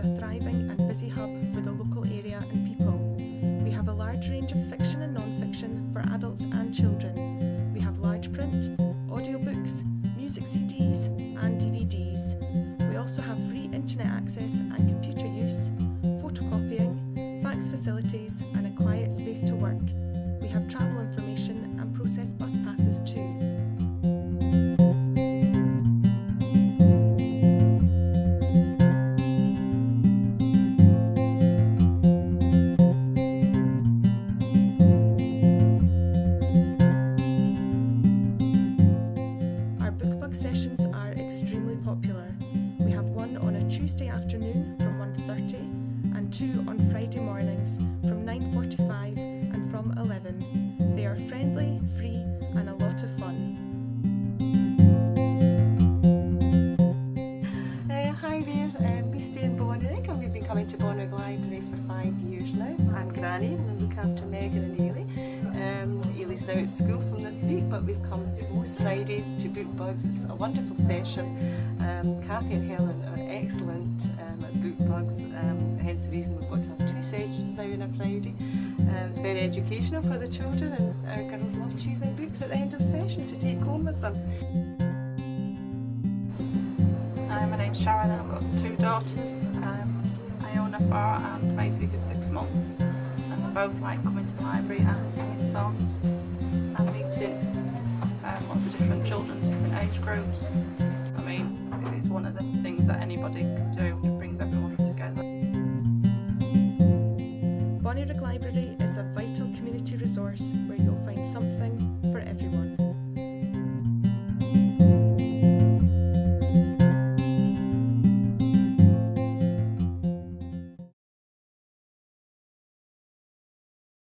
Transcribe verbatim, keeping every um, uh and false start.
a thriving and busy hub for the local area and people. We have a large range of fiction and non-fiction for adults and children. We have large print, audiobooks, music C Ds and D V Ds. We also have free internet access and computer use, photocopying, fax facilities and a quiet space to work. We have travel information and process bus passes too. Sessions are extremely popular. We have one on a Tuesday afternoon from one thirty and two on Friday mornings from nine forty-five and from eleven. They are friendly, free and a lot of fun. Uh, hi there, um, we stay in Bonnyrigg and we've been coming to Bonnyrigg Library for five years now. I'm Granny and I look after Megan and Ailey. Um, Ailey's now at school from this week, but we've come most Fridays to Book Bugs. It's a wonderful session. Um, Cathy and Helen are excellent um, at Book Bugs, um, hence the reason we've got to have two sessions now on a Friday. Um, it's very educational for the children and our girls love choosing books at the end of session to take home with them. Hi, my name's Sharon and I've got two daughters. Um, I own a bar and Maisie who's six months. And they both like coming to the library and singing songs and meeting um, lots of different children, different age groups. I mean, it's one of the things that anybody can do. It brings everyone together. Bonnyrigg Library is a vital community resource where you'll find something for everyone.